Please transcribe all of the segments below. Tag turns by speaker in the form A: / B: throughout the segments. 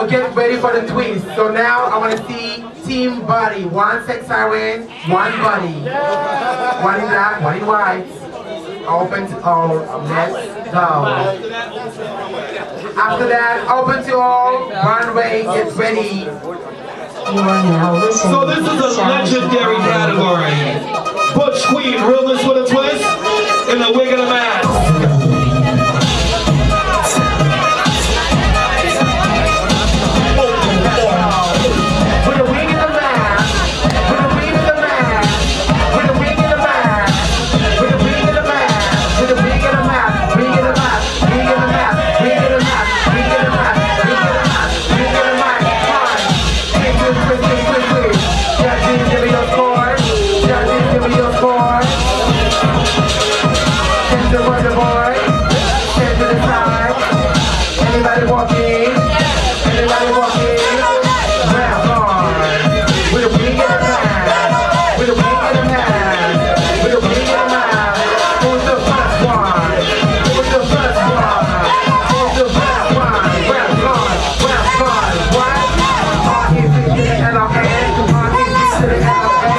A: So get ready for the twist. So now I want to see team buddy. One sex siren, one buddy. One in black, one in white. Open to all. Let's go. After that, open to all. Runway, get ready.
B: You are now listening.
C: So this is a legendary category. Butch Queen, realness with a twist, and a wig and a mask.
A: With a wig and a mask. With a wig and a mask. With a wig and a mask. With a wig and a mask. With a wig and a mask. Wig and a mask. Wig and a mask. Wig and a mask. Wig and a mask. Wig and a mask. Wig and a mask. Fine. Quick. Judges, give me your score. Judges, give me your score. Send the wonder boy. Send to the side. Anybody walking? Anybody walking? Round on. With a wig and a mask. With a wig and a mask. With a wig and a mask. Who's the first one? Who's the first one? Who's the first one? Round on. Round on. What? R.E.P. to the L.O.N. R.E.P. to the L.O.N.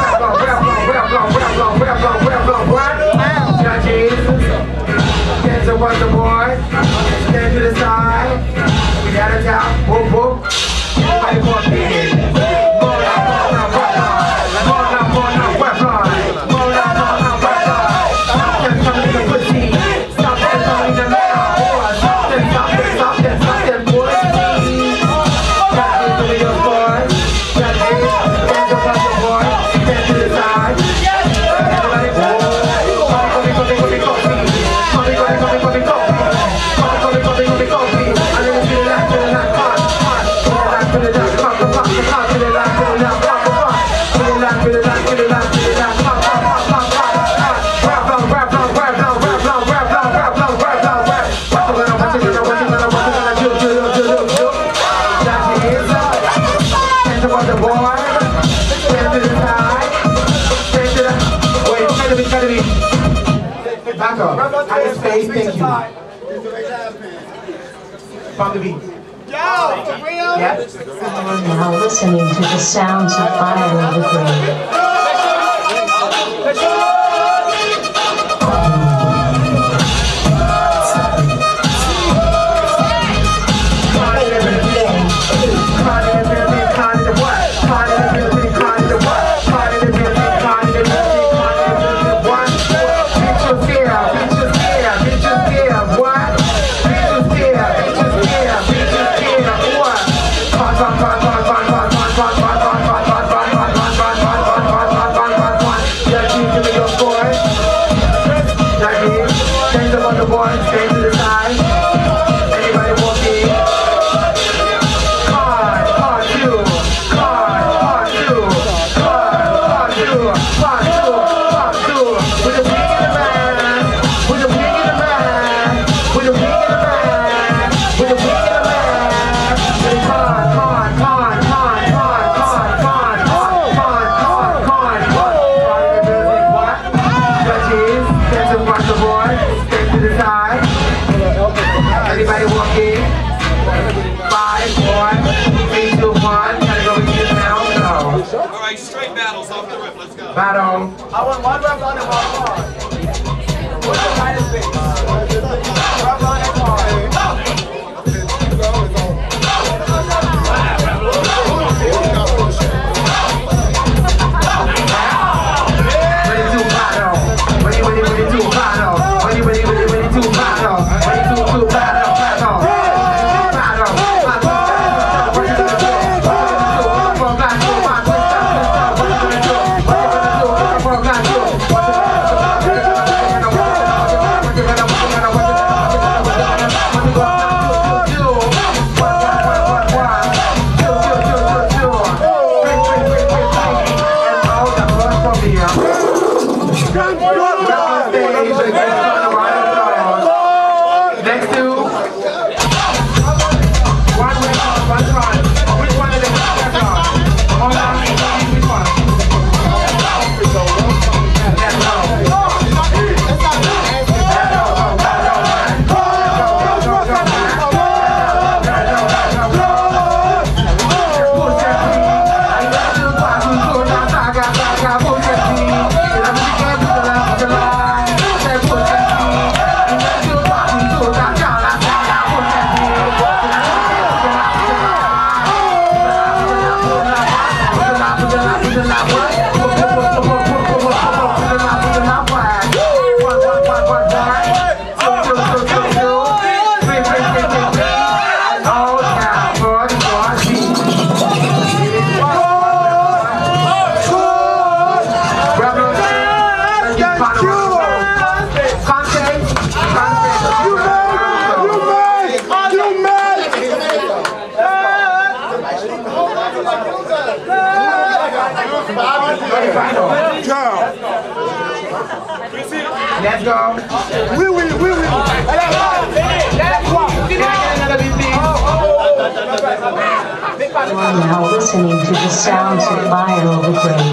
A: What? Judges. Stand to one the board. Stand to the side. We got a top. Whoop whoop. Everybody walking. Roll out, roll out, roll out. Roll out, roll out, roll out. Roll out, roll out, roll out. Stop them coming to pussy. Stop them coming to mouth. Stop them, stop them, stop them, stop them, boys. Judges, give me your score. Judges, stand to one the board. Stand to the side. Everybody walk. Back up. At the space, thank you. From the beat. Yeah.
B: You are now listening to the sounds of fire of the grave.
A: Battle.
D: I want one rep on and one bar. What's the minus base? Rep on and bar.
A: Ready to battle. Ready to battle. Ready to battle. Ready to battle. Let's go.
D: Oui, oui, oui, oui.
B: Now listening to the sounds of viral grade.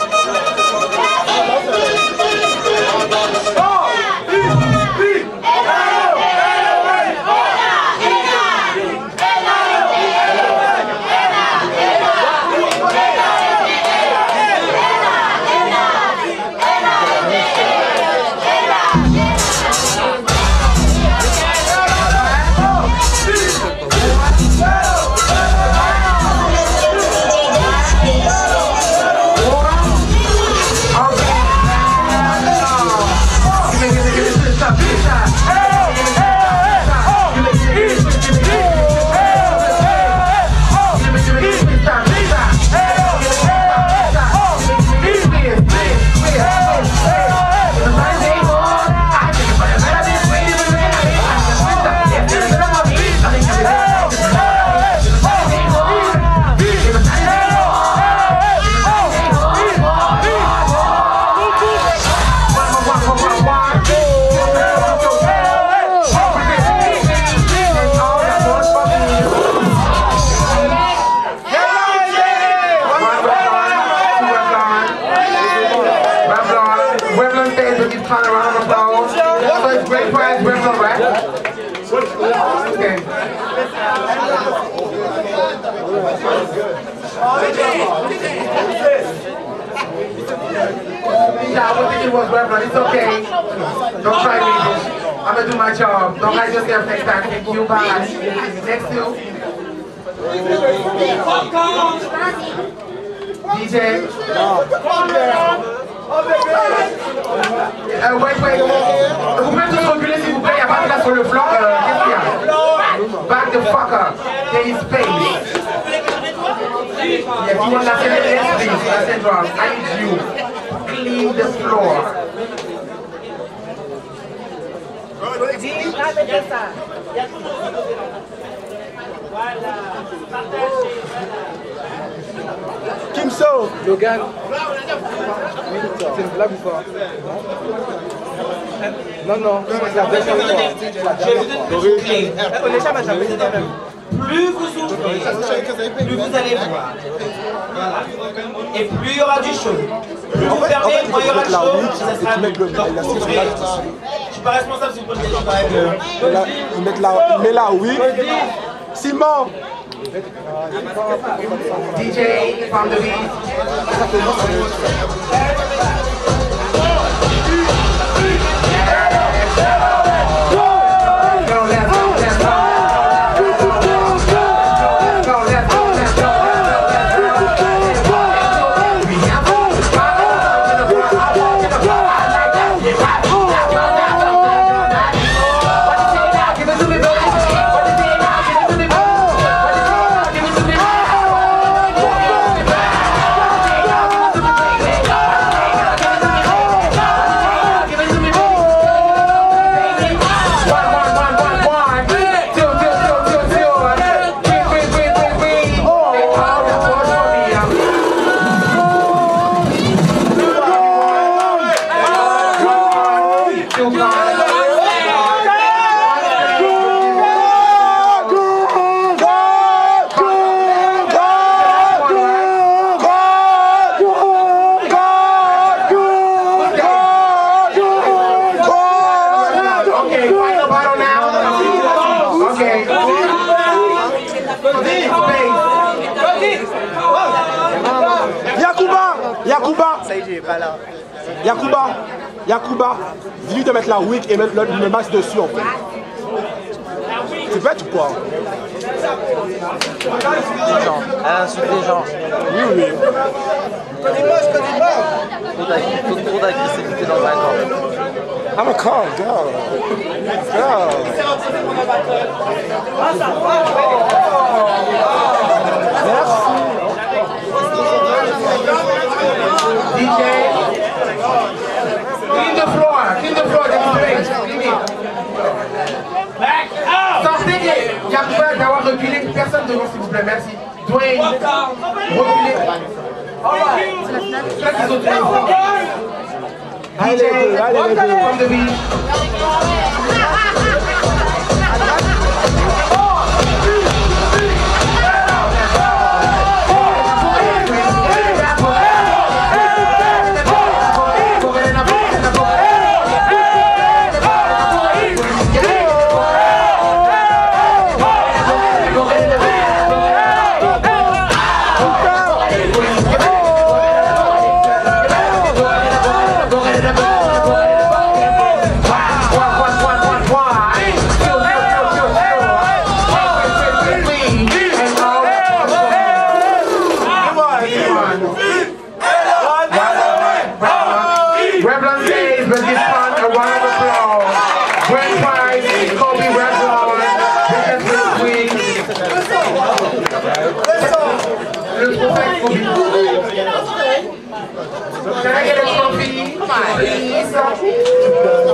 A: It's okay. Don't try me. I'm gonna do my job. Don't hide yourself next time. Thank you. Bye. Next to DJ. Wait. Vous pouvez tous reculer s'il vous plaît. Il n'y a pas de place sur le flanc. Qu'est-ce qu'il y a? Back the fuck up. There is space. Yeah, if you want Lasseindra, please. Lasseindra, I need you. Clean the floor.
D: Kimso,
E: Logan. C'est une blague ou pas? Non, c'est la deuxième fois.
F: Plus vous ouvrez, plus vous allez voir. Voilà. Et plus il y aura du chaud. Plus vous fermez, moins il y aura de chaud, ça sera mieux. Donc ouvrez. Je suis pas responsable si vous prenez des règles.
D: il met là, oui. Simon.
A: DJ from the beat.
D: Yacouba, dis-lui de mettre la wig et mettre le masque dessus en fait. C'est bête ou quoi?
E: Elle insulte les gens.
D: Oui.
E: Trop d'agressivité dans un corps.
D: I'm a calm girl. Merci.
A: DJ. Clean the floor, there's space. Clean it.
F: Back out!
A: Sortez, il y a peur d'avoir reculé. Personne devant, s'il vous plaît, merci. Dwayne, reculez.
D: Allez les deux, allez les deux.
A: From the beat. Can I get a trophy? Come on.